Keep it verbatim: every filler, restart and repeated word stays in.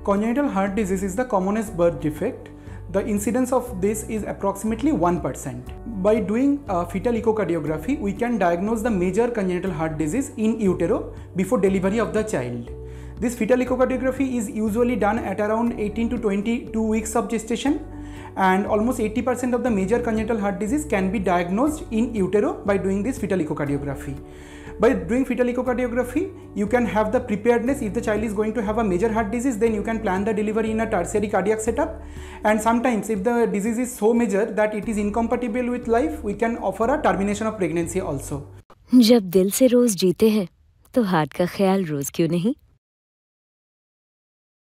Congenital heart disease is the commonest birth defect. The incidence of this is approximately one percent. By doing a fetal echocardiography, we can diagnose the major congenital heart disease in utero before delivery of the child. This fetal echocardiography is usually done at around eighteen to twenty-two weeks of gestation, and almost eighty percent of the major congenital heart disease can be diagnosed in utero by doing this fetal echocardiography. By doing fetal echocardiography, you can have the preparedness. If the child is going to have a major heart disease, then you can plan the delivery in a tertiary cardiac setup. And sometimes if the disease is so major that it is incompatible with life, we can offer a termination of pregnancy also. जब दिल से रोज जीते हैं तो heart का ख्याल रोज क्यों नहीं?